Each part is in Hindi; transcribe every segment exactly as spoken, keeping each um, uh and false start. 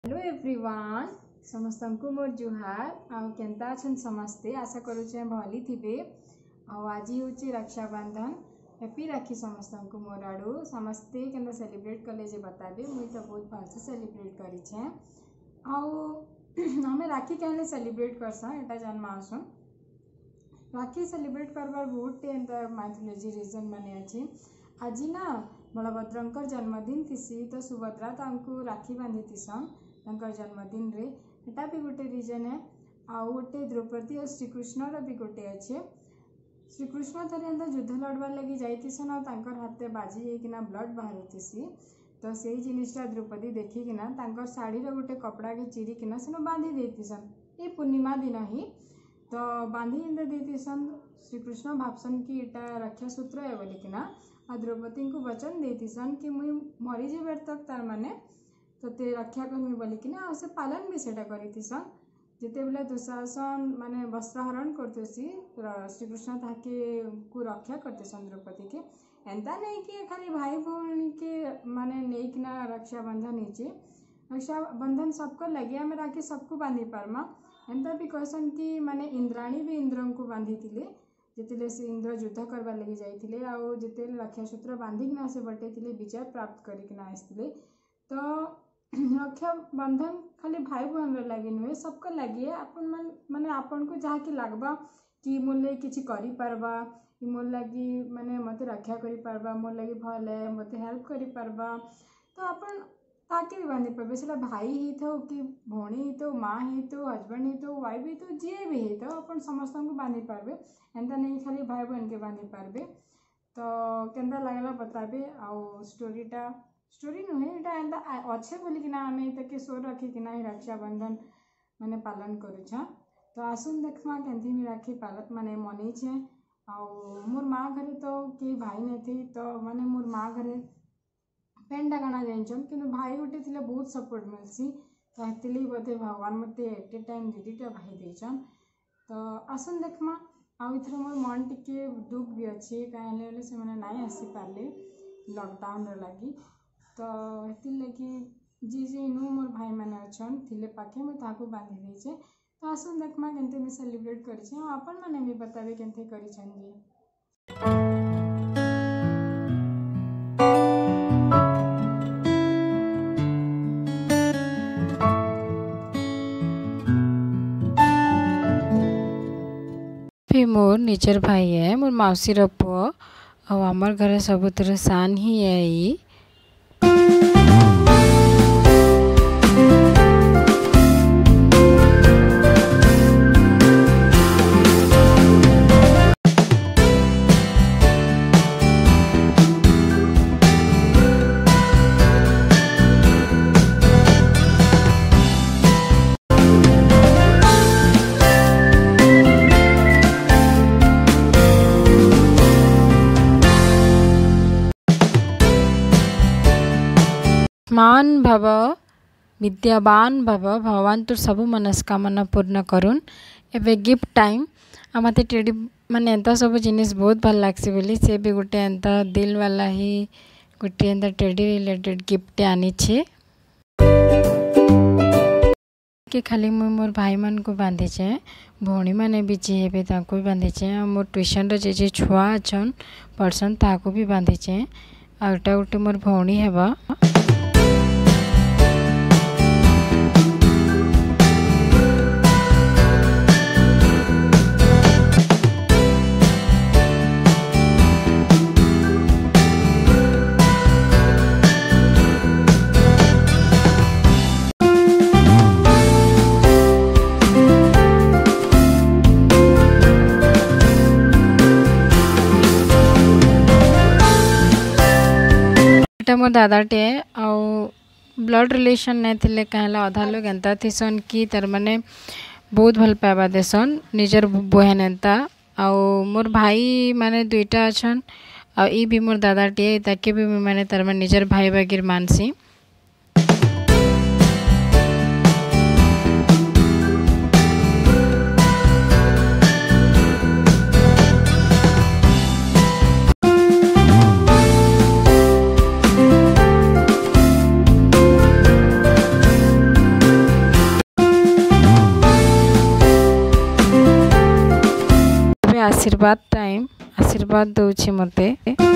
हेलो एवरीवन समस्त को मोर जुहार आउ केनता अछन समस्ते आशा करुचे भली थिबे। आज हूँ रक्षाबंधन हैप्पी राखी समस्त को मोर आड़ू समस्ते केनता सेलिब्रेट कले जे बताबे मुई तो बहुत भलसे सेलिब्रेट करिछे। आउ हमें राखी कहले सेलिब्रेट करसा एटा जानमासुन राखी सेलिब्रेट करबार बहुत एंता माइथोलॉजी रीजन माने अछि। आज ना बलभद्रंकर जन्मदिन थिसी तो सुभद्रा तांको राखी बांधी थिसन तांकर जन्मदिन रे एटा भी गोटे रीजन है। आउ गोटे द्रौपदी और श्रीकृष्ण भी गोटे अच्छे। श्रीकृष्ण थरे एंता युद्ध लड़वार लगी जाइथिसन और तांकर हाथे बाजी होइकिना ब्लड बाहरुथिसी तो सेही जिनिसटा द्रौपदी देखिकिना तांकर साड़ी रे गोटे कपड़ा के चिरिकिना सेनो बांधी देथिसन। ए पूर्णिमा दिन ही तो बांधी एंता देथिसन। श्रीकृष्ण भाबसन कि एटा रक्षा सूत्र है बोलिकिना आ द्रौपदी को वचन देथिसन कि मुई मरी जेबर तक तार माने तो ते रक्षा करमी बोलिकिना से पालन भी सेटा करिथिसन। जिते बेले दुशासन माने वस्त्रहरण करतेसी श्रीकृष्ण ताके को रक्षा करतेसन द्रौपदी के एंता नहीं कि खाली भाई भौणी के माने नेकिना रक्षा बंधन नीचे रक्षा बंधन सबको लगे आम राखी सबको बांधी पारमा एंता भी कहसन कि माने इंद्राणी भी इंद्र को बांधी थिले जिते से इंद्र युद्ध करवा लगी जाइए आउ जिते रक्षा सूत्र बांधिकिना से बटेथिले विजय प्राप्त करिकिना आसथिले। तो रक्षा बंधन खाली भाई बहन लगे नुहे सबको लगे अपन मन माने आपन को जहाँ कि लगवा कि मोर लगे किसी करि पारबा कि मोर लगी माने मते रक्षा करि पारबा मोर लगी भल है मते हेल्प करि पारबा तो अपन ताके भी बांधी पारबे सेटा भाई ही तो कि भौणी ही तो माँ ही तो हजबैंड ही तो वाइफ ही तो जी भी ही तो अपन समस्त को बांधी पारबे एंता नहीं खाली भाई बहन के बांधी पारबे। तो केंता लगला बताबे आउ स्टोरीटा स्टोरी नुहे एटा एंता अच्छे बोलिकिना आमे तके सोर रखिकिना ही रक्षाबंधन माने पालन करूछा। तो आसुन देखमा केंथी मी राखी पालन माने मनीछे आउ मोर माँ घरे तो कि भाई नहीं थी तो माने मोर माँ घरे पेंटा गाना जाइछन कि भाई गोटे थिले बहुत सपोर्ट मिलसी तो हेतिली बोधे भगवान मते एट ए टाइम दीदीटा भाई देछन। तो आसुन देखमा आउ इथर मोर मन टिके दुख भी अच्छी कहीं से मैंने नहीं आसी पारे लॉकडाउन लगी तो हेतिल लगी जी जी नु मोर भाई मैंने अच्छन थिले पाखे मुझे ताको बांधी देछे। तो आसुन देखमा केनते भी सेलिब्रेट करिछे अपन माने भी बताबे केनते करिछन जी। भी मोर निजर भाई है मोर मौसी पुओ और आमर घर सबुतर सान ही है। मान भव विद्यावान भव भगवान तो सब मनस्कामना पूर्ण करुन। एवं गिफ्ट टाइम आ मते टेडी माने एंता सब जिनिस बहुत भल लागसी बोली से भी गोटे एंता दिल वाला ही गोटे एंता टेडी रिलेटेड गिफ्ट आनी छे कि खाली मुई मोर भाई मान को बांधी छे भौणी माने भी जी हेबे ताको भी बांधी छे मोर ट्यूशन रे जे जे छुआ अछन पर्सन ताको भी बांधी छे आ एटा गोटे मोर भौणी हेबा। मोर दादाटे आउ ब्लड रिलेशन नहीं थिले कहला अधा लोग एंता थिसन कि तार माने बहुत भल पाइबा देसन निजर बहन एंता आउ मोर भाई माने दुईटा अछन आ ई भी मोर दादाटे ताके भी माने तार माने निजर भाई बागिर मानसी। आशीर्वाद टाइम आशीर्वाद दौछि मते।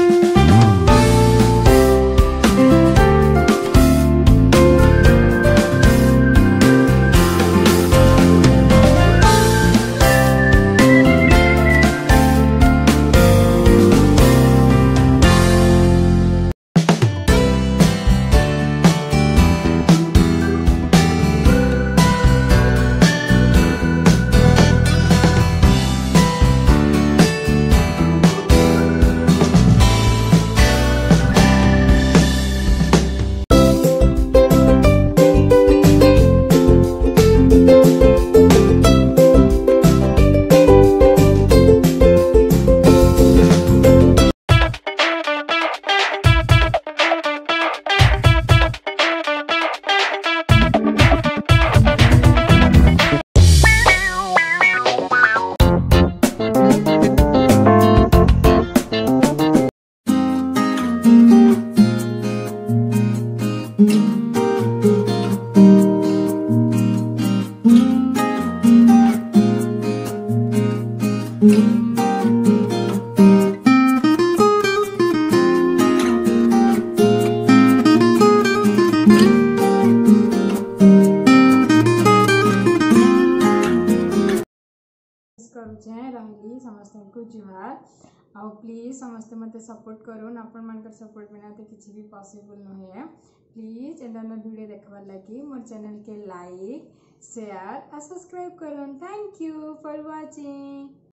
करुचे रही समस्त को जुहार आउ प्लीज समस्ते मते सपोर्ट करूँ आपण मान सपोर्ट बिना तो किसी भी पॉसिबल नुहे। प्लीज एंड वीडियो देखबार लगी मोर चैनल के लाइक शेयर और सब्सक्राइब करूँ। Thank you for watching.